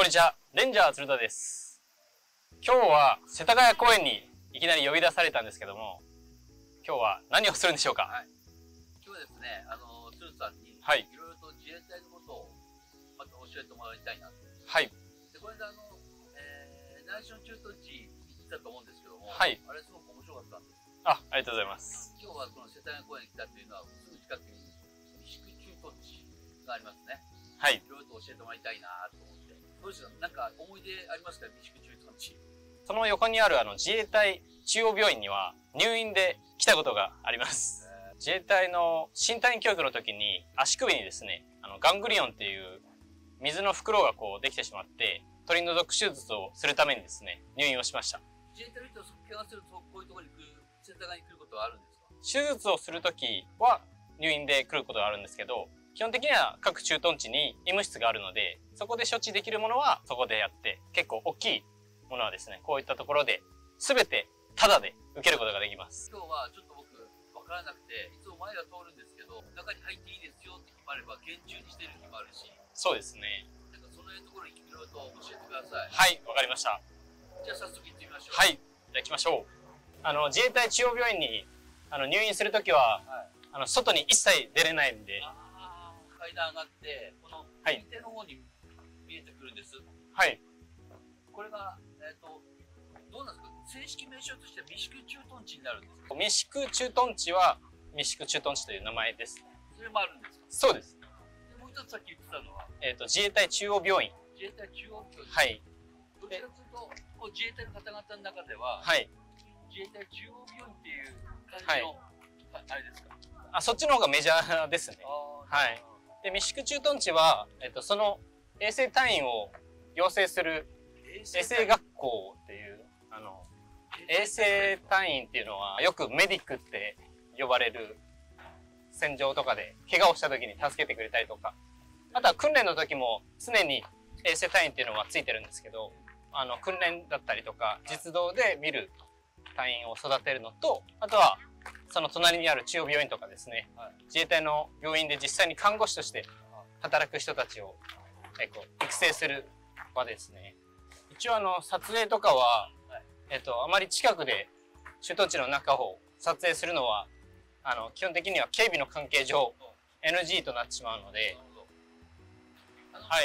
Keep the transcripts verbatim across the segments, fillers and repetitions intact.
にちは、レンジャー鶴田です。今日は世田谷公園にいきなり呼び出されたんですけども、今日は何をするんでしょうか。 はい、今日はですね、あの鶴田さんにいはいろいろと自衛隊のことをまた教えてもらいたいなと。 はい。 でこれであの、えー、内緒の駐屯地行ったと思うんですけども、 はい。 あれすごく面白かったんです。 あ、ありがとうございます。 今日はこの世田谷公園に来たというのはすぐ近くに三宿駐屯地がありますね。 はい。 いろいろと教えてもらいたいなと思って。どうですか、なんか思い出ありますか、三宿駐屯地。 その横にあるあの自衛隊中央病院には入院で来たことがあります。自衛隊の新隊員教育の時に足首にですね、あのガングリオンっていう水の袋がこうできてしまって取り除く手術をするためにですね、入院をしました。 自衛隊の人は怪我するとこういうところに来る、世田谷に来ることはあるんですか。 手術をする時は入院で来ることがあるんですけど、基本的には各駐屯地に医務室があるので、そこで処置できるものはそこでやって、結構大きいものはですね、こういったところで全てタダで受けることができます。 今日はちょっと僕わからなくて、いつも前が通るんですけど、中に入っていいですよって日もあれば厳重にしてる日もあるし。 そうですね。 なんかその辺のところにいろいろと教えてください。 はい、わかりました。 じゃあ早速行ってみましょう。 はい、じゃあ行きましょう。あの自衛隊中央病院にあの入院するときは、はい、あの外に一切出れないんで。 ああ、階段上がってこの右手の方に見えてくるんです。 はい。これがえっ、ー、とどうなんですか。正式名称としては三宿駐屯地になるんですか。 三宿駐屯地は三宿駐屯地という名前です。 それもあるんですか。 そうです。 でもう一つさっき言ってたのは、 えっ、ー、と自衛隊中央病院。 自衛隊中央病院。 はい。 どちらかというとこう自衛隊の方々の中では、 はい。 自衛隊中央病院っていう感じの、はい、あれですか。 あ、そっちの方がメジャーですね。はい。で、三宿駐屯地は、えっと、その衛生隊員を養成する衛生学校っていう、あの、衛生隊員っていうのはよくメディックって呼ばれる戦場とかで怪我をした時に助けてくれたりとか、あとは訓練の時も常に衛生隊員っていうのはついてるんですけど、あの、訓練だったりとか、実動で見る隊員を育てるのと、あとはその隣にある中央病院とかですね、はい、自衛隊の病院で実際に看護師として働く人たちをえこう育成する場ですね。一応あの撮影とかは、はい、えっとあまり近くで駐屯地の中を撮影するのはあの基本的には警備の関係上 エヌジー となってしまうので、はい。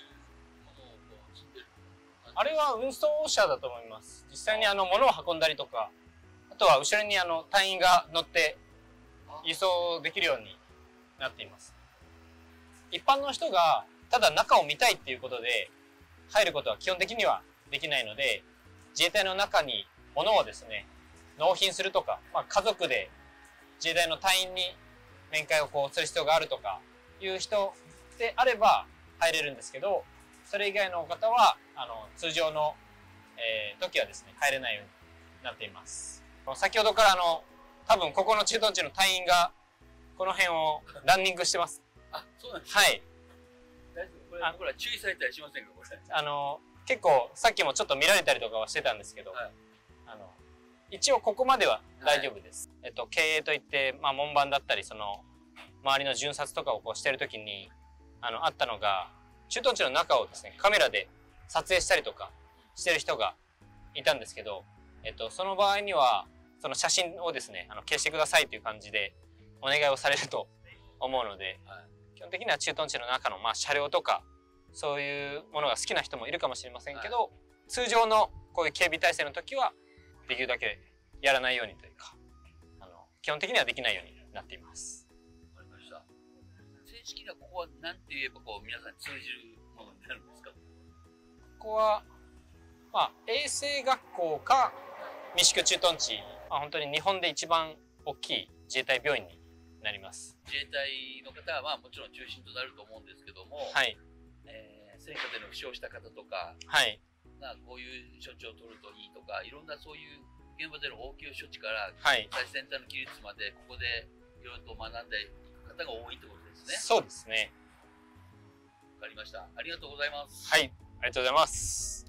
あれは運送車だと思います。実際にあの物を運んだりとか、あとは後ろにあの隊員が乗って輸送できるようになっています。一般の人がただ中を見たいっていうことで入ることは基本的にはできないので、自衛隊の中に物をですね、納品するとか、まあ、家族で自衛隊の隊員に面会をこうする必要があるとかいう人であれば入れるんですけど、それ以外の方はあの通常の、えー、時はですね入れないようになっています。先ほどからあの多分ここの駐屯地の隊員がこの辺をランニングしてます。 あ、そうなんですか。 はい。 大丈夫。これほら注意されたりしませんかこれ。 あの結構さっきもちょっと見られたりとかはしてたんですけど、はい、あの一応ここまでは大丈夫です。はい、えっと経営といってまあ門番だったりその周りの巡察とかをこうしてる時にあのあったのが、駐屯地の中をですねカメラで撮影したりとかしてる人がいたんですけど、えっとその場合にはその写真をですねあの消してくださいという感じでお願いをされると思うので、はい、基本的には駐屯地の中のまあ車両とかそういうものが好きな人もいるかもしれませんけど、はい、通常のこういう警備体制の時はできるだけやらないようにというか、あの基本的にはできないようになっています。 わかりました。正式にはここは何て言えばこう皆さん通じるものになるんですか。 ここはまあ衛生学校か三宿駐屯地、まあ、本当に日本で一番大きい自衛隊病院になります。 自衛隊の方はまあもちろん中心となると思うんですけども、 はい、 えー、戦火での負傷した方とか、 はい、 がこういう処置を取るといいとか、いろんなそういう現場での応急処置から、 はい、 最先端の技術までここでいろいろと学んでいく方が多いってことですね。 そうですね。 わかりました。ありがとうございます。 はい、ありがとうございます。